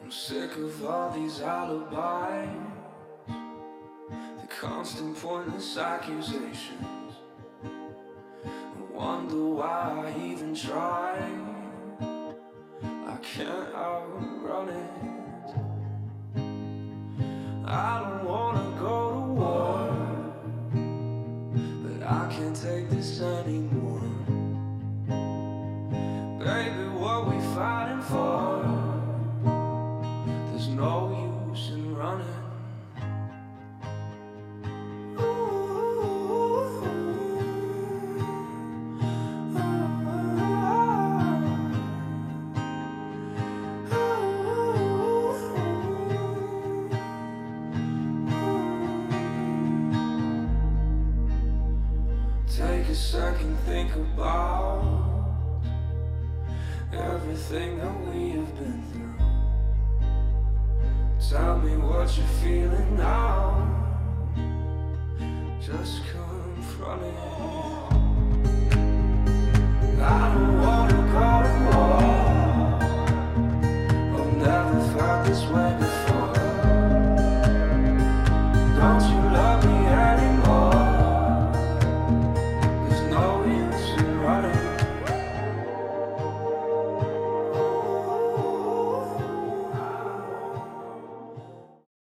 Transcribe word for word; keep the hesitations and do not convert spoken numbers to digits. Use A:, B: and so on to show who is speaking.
A: I'm sick of all these alibis, the constant pointless accusations. I wonder why I even try. I can't outrun it. I don't wanna go to war, but I can't take this anymore. Baby, what we fighting for? There's no use in running. Take a second, think about everything that we have been through. Tell me what you're feeling now. Just confront it. I don't wanna go to war. I've never felt this way.